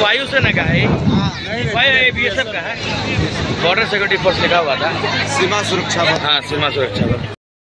वायुसेना का है, BSF का है, बॉर्डर सिक्योरिटी फोर्स लिखा हुआ था। सीमा सुरक्षा बल। हाँ, सीमा सुरक्षा बल।